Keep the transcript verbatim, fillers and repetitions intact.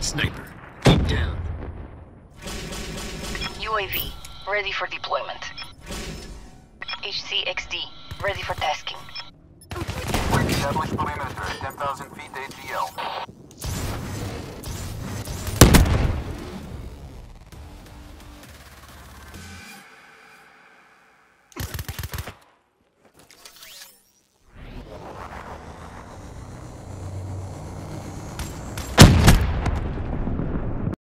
Sniper, keep down. U A V, ready for deployment. H C X D, ready for tasking. We've established perimeter at ten thousand